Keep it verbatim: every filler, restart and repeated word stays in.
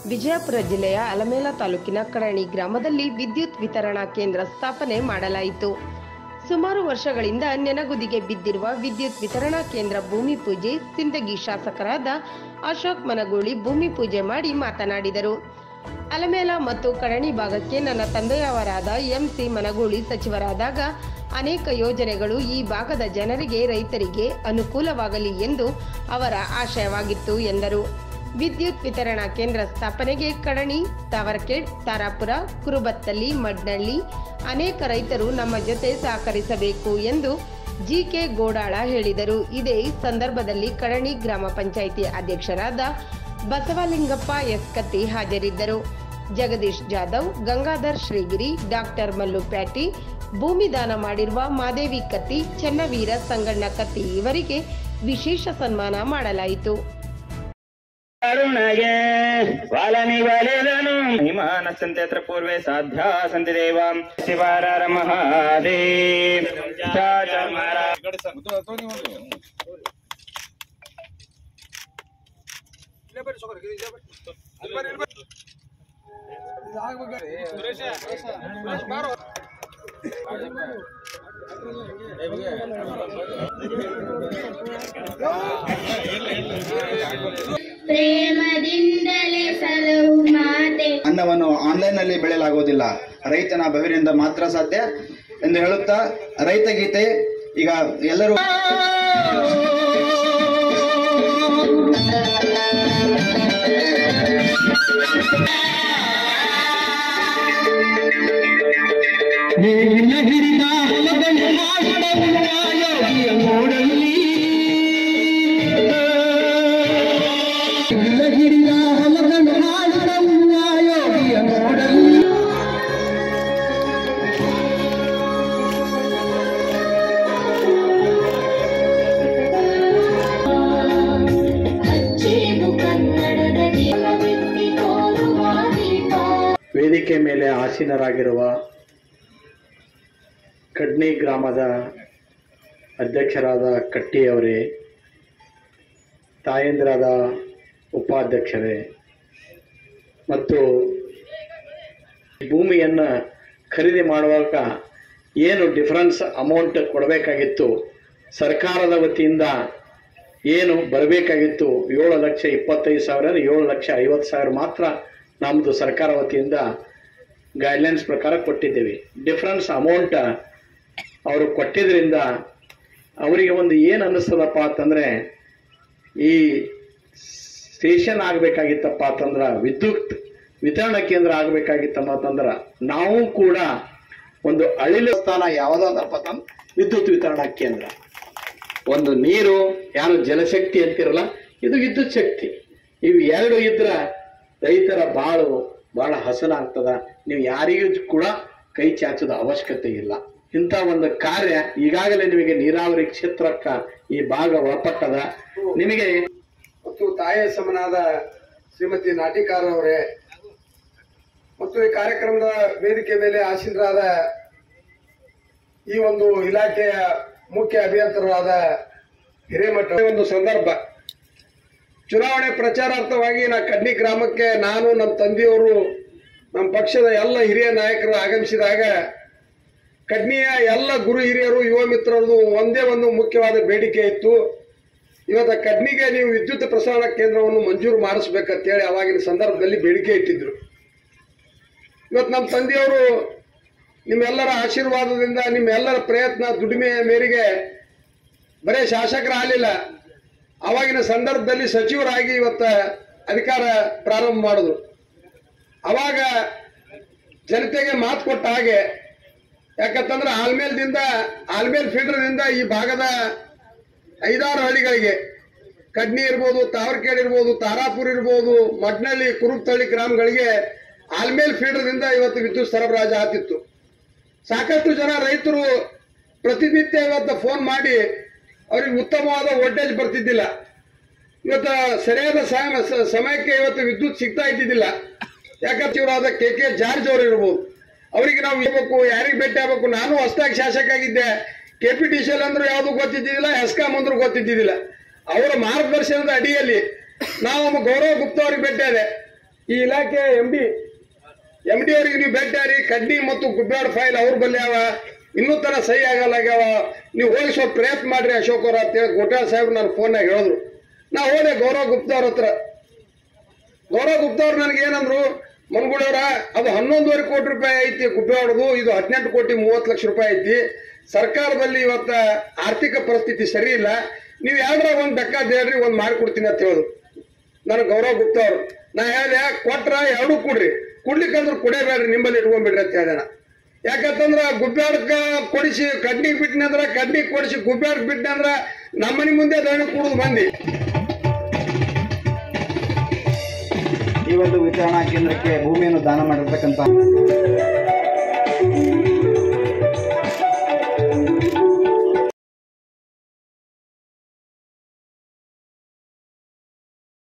ವಿಜಯಪುರ ಜಿಲ್ಲೆಯ ಅಲಮೇಲ ತಾಲೂಕಿನ ಕಡಣಿ ಗ್ರಾಮದಲ್ಲಿ ವಿದ್ಯುತ್ ವಿತರಣಾ ಕೇಂದ್ರ ಸ್ಥಾಪನೆ ಮಾಡಲಾಯಿತು. ಸುಮಾರು ವರ್ಷಗಳಿಂದ ನೆನಗುದಿಗೆ ಬಿದ್ದಿರುವ ವಿದ್ಯುತ್ ವಿತರಣಾ ಕೇಂದ್ರ ಭೂಮಿ ಪೂಜೆ ಸಿಂದಗಿ ಶಾಸಕರಾದ ಅಶೋಕ್ ಮನಗೂಳಿ ಭೂಮಿ ಪೂಜೆ ಮಾಡಿ ಮಾತನಾಡಿದರು. ಅಲಮೇಲ ಮತ್ತು ಕಡಣಿ ಭಾಗಕ್ಕೆ ನನ್ನ ತಂದೆಯವರಾದ ಎಂಸಿ ಮನಗೂಳಿ ಸಚಿವರಾದಾಗ ಅನೇಕ ಯೋಜನೆಗಳು ಈ ಭಾಗದ ಜನರಿಗೆ, ರೈತರಿಗೆ ಅನುಕೂಲವಾಗಲಿ ಎಂದು ಅವರ ಆಶಯವಾಗಿತ್ತು ಎಂದರು. ವಿದ್ಯುತ್ ವಿತರಣಾ ಕೇಂದ್ರ ಸ್ಥಾಪನೆಗೆ ಕಡಣಿ, ತಾವರ್ಕೆಡ್, ತಾರಾಪುರ, ಕುರುಬತ್ತಲ್ಲಿ, ಮಡ್ನಳ್ಳಿ ಅನೇಕ ರೈತರು ನಮ್ಮ ಜೊತೆ ಸಹಕರಿಸಬೇಕು ಎಂದು ಜಿಕೆ ಗೋಡಾಳ ಹೇಳಿದರು. ಇದೇ ಸಂದರ್ಭದಲ್ಲಿ ಕಡಣಿ ಗ್ರಾಮ ಪಂಚಾಯಿತಿ ಅಧ್ಯಕ್ಷರಾದ ಬಸವಲಿಂಗಪ್ಪ ಎಸ್ ಕತ್ತಿ ಹಾಜರಿದ್ದರು. ಜಗದೀಶ್ ಜಾಧವ್, ಗಂಗಾಧರ್ ಶ್ರೀಗಿರಿ, ಡಾಕ್ಟರ್ ಮಲ್ಲು ಪ್ಯಾಟಿ, ಭೂಮಿ ದಾನ ಮಾಡಿರುವ ಮಾದೇವಿ ಕತ್ತಿ, ಚೆನ್ನವೀರ ಸಂಗಣ್ಣ ಕತ್ತಿ ಇವರಿಗೆ ವಿಶೇಷ ಸನ್ಮಾನ ಮಾಡಲಾಯಿತು. ವಾಲನಿ ವಾಲೇದನು ಹಿಮಾನ ಸಂತೇತ್ರ ಪೂರ್ವೆ ಸಾಧ್ಯ ಸಂತಿ ದೇವಾಂ ಶಿವಾರಾರ ಮಹಾದೇವ್ ಪ್ರೇಮದಿಂದಲೇ ಸಲಹು ಮಾತೆ. ಅನ್ನವನ್ನು ಆನ್ಲೈನ್ ನಲ್ಲಿ ಬೆಳೆಯಲಾಗುವುದಿಲ್ಲ, ರೈತನ ಬೆವರಿನಿಂದ ಮಾತ್ರ ಸಾಧ್ಯ ಎಂದು ಹೇಳುತ್ತಾ ರೈತ ಗೀತೆ ಈಗ ಎಲ್ಲರೂ ವೇದಿಕೆ ಮೇಲೆ ಆಸೀನರಾಗಿರುವ ಕಡ್ನಿ ಗ್ರಾಮದ ಅಧ್ಯಕ್ಷರಾದ ಕಟ್ಟಿಯವರೇ, ತಾಯಂದಿರಾದ ಉಪಾಧ್ಯಕ್ಷರೇ ಮತ್ತು ಭೂಮಿಯನ್ನು ಖರೀದಿ ಮಾಡುವಾಗ ಏನು ಡಿಫರೆನ್ಸ್ ಅಮೌಂಟ್ ಕೊಡಬೇಕಾಗಿತ್ತು, ಸರ್ಕಾರದ ವತಿಯಿಂದ ಏನು ಬರಬೇಕಾಗಿತ್ತು ಏಳು ಲಕ್ಷ ಇಪ್ಪತ್ತೈದು ಸಾವಿರ ಏಳು ಲಕ್ಷ ಐವತ್ತು ಸಾವಿರ ಮಾತ್ರ ನಮ್ಮದು ಸರ್ಕಾರ ವತಿಯಿಂದ ಗೈಡ್ಲೈನ್ಸ್ ಪ್ರಕಾರ ಕೊಟ್ಟಿದ್ದೇವೆ. ಡಿಫರೆನ್ಸ್ ಅಮೌಂಟ್ ಅವರು ಕೊಟ್ಟಿದ್ದರಿಂದ ಅವರಿಗೆ ಒಂದು ಏನು ಅನ್ನಿಸ್ತದಪ್ಪ ಅಂತಂದರೆ, ಈ ಸ್ಟೇಷನ್ ಆಗಬೇಕಾಗಿತ್ತಪ್ಪ ಅಂತಂದ್ರೆ, ವಿದ್ಯುತ್ ವಿತರಣಾ ಕೇಂದ್ರ ಆಗಬೇಕಾಗಿತ್ತಮ್ಮ ಅಂತಂದ್ರೆ, ನಾವು ಕೂಡ ಒಂದು ಅಳಿಲು ಸ್ಥಾನ ಯಾವುದಾದಪ್ಪ ಅಂತಂದ್ರೆ ವಿದ್ಯುತ್ ವಿತರಣಾ ಕೇಂದ್ರ. ಒಂದು ನೀರು ಯಾರು ಜಲಶಕ್ತಿ ಅಂತಿರಲ್ಲ, ಇದು ವಿದ್ಯುತ್ ಶಕ್ತಿ. ಇವು ಎರಡು ಇದ್ರ ರೈತರ ಬಾಳು ಬಹಳ ಹಸನಾಗ್ತದ. ನೀವು ಯಾರಿಗೂ ಕೂಡ ಕೈ ಚಾಚದ ಅವಶ್ಯಕತೆ ಇಲ್ಲ. ಇಂಥ ಒಂದು ಕಾರ್ಯ ಈಗಾಗಲೇ ನಿಮಗೆ ನೀರಾವರಿ ಕ್ಷೇತ್ರಕ್ಕ ಈ ಭಾಗ ಒಳಪಟ್ಟದ. ನಿಮಗೆ ಮತ್ತು ತಾಯಿಯ ಸಮನಾದ ಶ್ರೀಮತಿ ನಾಟಿಕಾರ್ ಅವರೇ ಮತ್ತು ಈ ಕಾರ್ಯಕ್ರಮದ ವೇದಿಕೆ ಮೇಲೆ ಆಸೀನರಾದ ಈ ಒಂದು ಇಲಾಖೆಯ ಮುಖ್ಯ ಅಭಿಯಂತರಾದ ಹಿರೇಮಠ, ಒಂದು ಸಂದರ್ಭ ಚುನಾವಣೆ ಪ್ರಚಾರಾರ್ಥವಾಗಿ ನಾ ಕಡ್ನಿ ಗ್ರಾಮಕ್ಕೆ ನಾನು, ನಮ್ಮ ತಂದೆಯವರು, ನಮ್ಮ ಪಕ್ಷದ ಎಲ್ಲ ಹಿರಿಯ ನಾಯಕರು ಆಗಮಿಸಿದಾಗ ಕಡ್ನಿಯ ಎಲ್ಲ ಗುರು ಹಿರಿಯರು, ಯುವ ಮಿತ್ರರದು ಒಂದೇ ಒಂದು ಮುಖ್ಯವಾದ ಬೇಡಿಕೆ ಇತ್ತು. ಇವತ್ತು ಕಡ್ನಿಗೆ ನೀವು ವಿದ್ಯುತ್ ಪ್ರಸರಣ ಕೇಂದ್ರವನ್ನು ಮಂಜೂರು ಮಾಡಿಸ್ಬೇಕಂತೇಳಿ ಅವಾಗಿನ ಸಂದರ್ಭದಲ್ಲಿ ಬೇಡಿಕೆ ಇಟ್ಟಿದ್ರು. ಇವತ್ತು ನಮ್ಮ ತಂದೆಯವರು ನಿಮ್ಮೆಲ್ಲರ ಆಶೀರ್ವಾದದಿಂದ, ನಿಮ್ಮೆಲ್ಲರ ಪ್ರಯತ್ನ, ದುಡಿಮೆಯ ಮೇರೆಗೆ ಬರೇ ಶಾಸಕರಾಗಲಿಲ್ಲ, ಅವಾಗಿನ ಸಂದರ್ಭದಲ್ಲಿ ಸಚಿವರಾಗಿ ಇವತ್ತ ಅಧಿಕಾರ ಪ್ರಾರಂಭ ಮಾಡಿದ್ರು. ಅವಾಗ ಜನತೆಗೆ ಮಾತು ಕೊಟ್ಟ ಹಾಗೆ, ಯಾಕಂತಂದ್ರೆ ಆಲ್ಮೇಲ್ದಿಂದ ಆಲ್ಮೇಲ್ ಫೀಲ್ಡರ್ದಿಂದ ಈ ಭಾಗದ ಐದಾರು ಹಳ್ಳಿಗಳಿಗೆ, ಕಡ್ನಿ ಇರ್ಬೋದು, ತಾವರ್ಕೇಡ್ ಇರ್ಬೋದು, ತಾರಾಪುರ ಇರ್ಬೋದು, ಮಡ್ನಳ್ಳಿ, ಕುರುಬತಳ್ಳಿ ಗ್ರಾಮಗಳಿಗೆ ಆಲ್ಮೇಲ್ ಫೀಲ್ಡರ್ದಿಂದ ಇವತ್ತು ವಿದ್ಯುತ್ ಸರಬರಾಜು ಆಗ್ತಿತ್ತು. ಸಾಕಷ್ಟು ಜನ ರೈತರು ಪ್ರತಿನಿತ್ಯ ಇವತ್ತು ಫೋನ್ ಮಾಡಿ ಅವ್ರಿಗೆ ಉತ್ತಮವಾದ ವೋಲ್ಟೇಜ್ ಬರ್ತಿದ್ದಿಲ್ಲ. ಇವತ್ತು ಸರಿಯಾದ ಸಮಯಕ್ಕೆ ಇವತ್ತು ವಿದ್ಯುತ್ ಸಿಗ್ತಾ ಇದ್ದಿದ್ದಿಲ್ಲ. ಯಾಕಂತ ಇವರಾದ ಕೆ ಕೆ ಜಾರ್ಜ್ ಅವರು ಇರ್ಬೋದು, ಅವರಿಗೆ ನಾವು ಇರಬೇಕು, ಯಾರಿಗೆ ಭೇಟಿ ಆಗ್ಬೇಕು. ನಾನು ಹೊಸದಾಗಿ ಶಾಸಕ ಆಗಿದ್ದೆ, K P T C L ಅಂದ್ರೂ ಯಾವುದು ಗೊತ್ತಿದ್ದಿದ್ದಿಲ್ಲ, ಎಸ್ಕಾಂ ಅಂದ್ರೂ ಗೊತ್ತಿದ್ದಿದ್ದಿಲ್ಲ. ಅವರ ಮಾರ್ಗದರ್ಶನದ ಅಡಿಯಲ್ಲಿ ನಾವು ಗೌರವ್ ಗುಪ್ತಾ ಅವ್ರಿಗೆ ಭೇಟಿ ಆದೆ. ಈ ಇಲಾಖೆ ಎಂ ಡಿ ಎಂ ಡಿ ಅವರಿಗೆ ನೀವು ಭೇಟಿಯಾರಿ ಕಡ್ಡಿ ಮತ್ತು ಗುಬ್ಬ್ಯಾಡ್ ಫೈಲ್ ಅವ್ರ ಬಲ್ಲಿ ಅವ ಇನ್ನೂ ತನ ಸಹಿ ಆಗಲ್ಲಾಗ್ಯಾವ, ನೀವು ಹೋಗಿ ಸ್ವಲ್ಪ ಪ್ರಯತ್ನ ಮಾಡ್ರಿ ಅಶೋಕ್ ಅವ್ರ ಅಂತೇಳಿ ಗೋಟಾಳ್ ಸಾಹೇಬ್ರು ನಾನು ಫೋನ್ನಾಗ ಹೇಳಿದ್ರು. ನಾ ಹೋದೆ ಗೌರವ್ ಗುಪ್ತಾ ಅವ್ರ ಹತ್ರ. ಗೌರವ್ ಗುಪ್ತಾ ಅವ್ರು ನನಗೆ ಏನಂದ್ರು, ಮನ್ಗುಳವ್ರ ಅದು ಹನ್ನೊಂದುವರೆ ಕೋಟಿ ರೂಪಾಯಿ ಐತಿ ಗುಬ್ಬ್ಯಾಡ್ದು, ಇದು ಹದಿನೆಂಟು ಕೋಟಿ ಮೂವತ್ತು ಲಕ್ಷ ರೂಪಾಯಿ ಐತಿ. ಸರ್ಕಾರದಲ್ಲಿ ಇವತ್ತ ಆರ್ಥಿಕ ಪರಿಸ್ಥಿತಿ ಸರಿ ಇಲ್ಲ, ನೀವು ಯಾವ್ದ್ರಾಗ ಒಂದು ಬೇಕಾದ ಹೇಳ್ರಿ ಒಂದು ಮಾಡಿಕೊಡ್ತೀನಿ ಅಂತ ಹೇಳಿದ್ರು ನನಗೆ ಗೌರವ್ ಗುಪ್ತಾ ಅವ್ರು. ನಾ ಹೇಳಿದೆ ಕೊಟ್ರ ಎರಡೂ ಕೊಡ್ರಿ, ಕುಡ್ಲಿಕ್ಕಂದ್ರೆ ಕುಡಿಯಬೇಡ್ರಿ, ನಿಂಬಲ್ಲಿ ಇಟ್ಕೊಂಡ್ಬಿಡ್ರಿ ಅಂತ ಹೇಳಿದೆ. ಯಾಕಂತಂದ್ರ ಗುಬ್ಬ್ಯಾಡ್ಕ ಕೊಡಿಸಿ ಕಡ್ಡಿಗೆ ಬಿಟ್ಟಿನ ಅಂದ್ರ ಕಡ್ಡಿಗೆ ಕೊಡಿಸಿ ಗುಬ್ಬ್ಯಾಡ್ಕ್ ಬಿಟ್ಟಿನ ಅಂದ್ರ ನಮ್ಮನಿ ಮುಂದೆ ದಣಿ ಕುಡಿದು ಬಂದಿ. ಈ ಒಂದು ವಿತರಣಾ ಕೇಂದ್ರಕ್ಕೆ ಭೂಮಿಯನ್ನು ದಾನ ಮಾಡಿರ್ತಕ್ಕಂಥ